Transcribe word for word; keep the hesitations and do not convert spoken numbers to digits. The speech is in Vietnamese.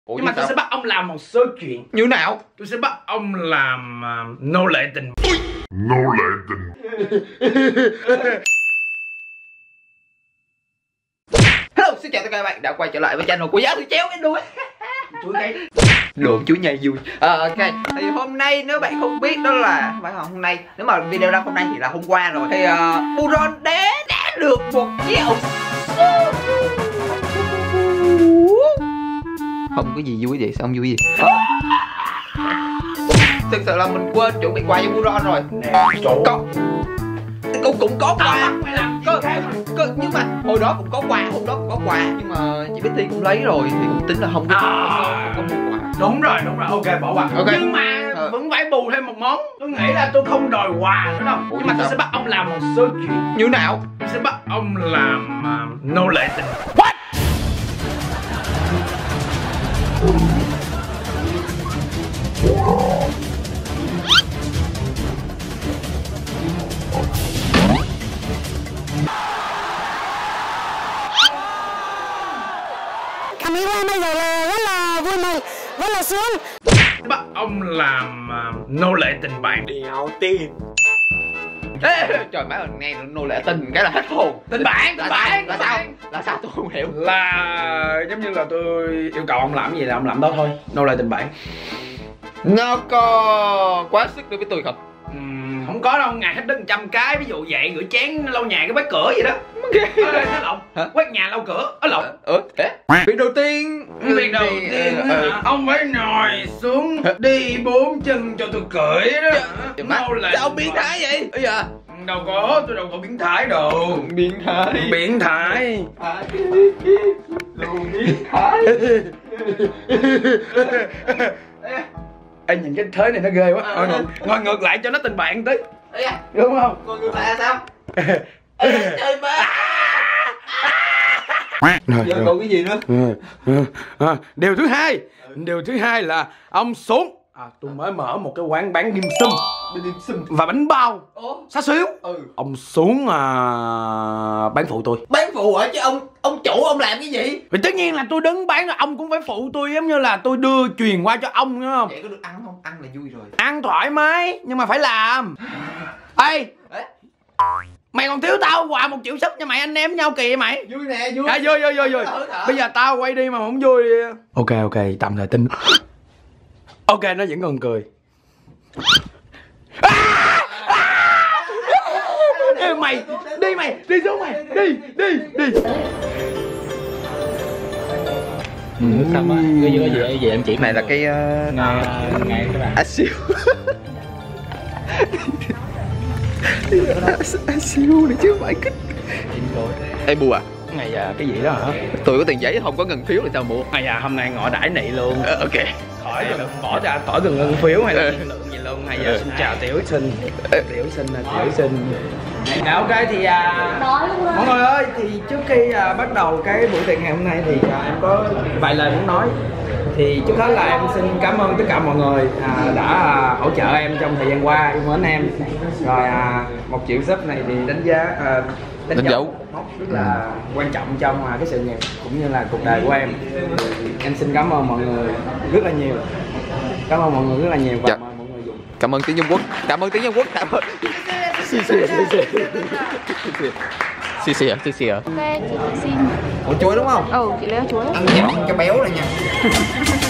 Ủa, nhưng mà tôi sao? sẽ bắt ông làm một số chuyện. Như nào? Tôi sẽ bắt ông làm uh, nô lệ tình. Nô lệ tình. Hello, xin chào tất cả các bạn đã quay trở lại với channel của Giáo Sư Chéo cái đuôi. Chuối cái Đùa chú nhai vui. À, ok, thì hôm nay nếu bạn không biết đó là phải hôm nay, nếu mà video ra hôm nay thì là hôm qua rồi. Thì uh, Buron đã đã được một chiếc ống không có gì vui vậy, sao không vui gì? Thực sự là mình quên chuẩn bị quà cho Buron rồi. Con cũng cũng có quà, có, có, nhưng mà hồi đó cũng có quà, hôm đó cũng có quà, nhưng mà chị Betty cũng lấy rồi thì cũng tính là không có, à, không có mua quà. Đúng rồi, đúng rồi, ok bỏ qua. Okay. Nhưng mà à. vẫn phải bù thêm một món. Tôi nghĩ là tôi không đòi quà nữa đâu. Ủa, nhưng mà tôi sẽ bắt ông làm một số chuyện. Như nào? Tôi sẽ bắt ông làm uh, nô lệ tình. What? Camila bây giờ là rất là vui mừng, rất là sướng. Bắt ông làm uh, nô lệ tình bạn. Đéo tiền. Ê, trời má ơi, nghe nô lệ tình cái là hết hồn. Tình bạn, tình bạn, là sao? Là sao tôi không hiểu. Là giống như là tôi yêu cầu ông làm gì là ông làm đó thôi. Nô lệ tình bạn. Nó có quá sức đối với tôi không? Uhm, không có đâu, ngày hết đất trăm cái, ví dụ vậy, rửa chén lau nhà cái quét cửa vậy đó. Ê, nó lộn. Hả? Quét nhà lau cửa, ở lộn. Ờ, thế. Việc đầu tiên, Việc đầu thì, tiên uh, hả? uh, Ông phải ngồi xuống đi bốn chân cho tôi cưỡi đó. Nô lệ. Sao ông biến thái vậy? Bây giờ đâu có, tôi đâu có biến thái đâu. Biến thái. Biến thái. Đồ biến thái. Ê, nhìn cái thế này nó ghê quá. Ngồi ngược, ngồi ngược lại cho nó tình bạn tí. Đúng không? Ngồi ngược lại là sao? Ê, trời má. Giờ còn cái gì nữa? À, điều thứ hai, điều thứ hai là ông xuống. À, tôi mới mở một cái quán bán dim sum và bánh bao xá xíu. Ừ. Ông xuống à, bán phụ tôi. Bán phụ hả? Chứ ông ông chủ ông làm cái gì? Vì tất nhiên là tôi đứng bán rồi ông cũng phải phụ tôi, giống như là tôi đưa truyền qua cho ông, đúng không? Vậy có được ăn không? Ăn là vui rồi. Ăn thoải mái nhưng mà phải làm. Ê, mày còn thiếu tao quà một triệu sub nha mày, anh em nhau kìa mày. Vui nè, vui. À, vui vui vui vui. Bây giờ tao quay đi mà không vui. Ok ok, tạm thời tin. Ok, nó vẫn còn cười. À! À! Mày đi, mày đi xuống, mày đi đi đi. Nước không á, cái gì có gì em chỉ Này là cái uh... ngày ngày các bạn. À siêu. À siêu này chứ phải kích. Ê bùa à? Ngày à, cái gì đó hả? Tôi có tiền giấy không có ngân phiếu là sao mua? Ngày à, hôm nay ngọ đãi nị luôn. Ờ, ok. Khỏi cần bỏ ra tỏi từng ngân phiếu hay là tiền lượng gì luôn. Hay giờ xin chào tiểu sinh. Tiểu sinh là tiểu sinh. Dạ ok thì à, mọi người ơi, thì trước khi à, bắt đầu cái buổi tiệc ngày hôm nay thì à, em có vài lời muốn nói. Thì trước hết là em xin cảm ơn tất cả mọi người à, đã à, hỗ trợ em trong thời gian qua, yêu mến em. Rồi à, một triệu sub này thì đánh giá à, đánh, Đánh dấu mốc rất là quan trọng trong à, cái sự nghiệp cũng như là cuộc đời của em. Em xin cảm ơn mọi người rất là nhiều. Cảm ơn mọi người rất là nhiều và dạ. mời mọi người dùng. Cảm ơn tiếng Trung Quốc. Cảm ơn tiếng Trung Quốc. Cảm ơn. Xì xì xì xì. Xì xì à, xì xì à. Ok, chị xin. Ủa chuối đúng không? Ừ, chị lấy chuối. Ăn nhọn cho béo này nha.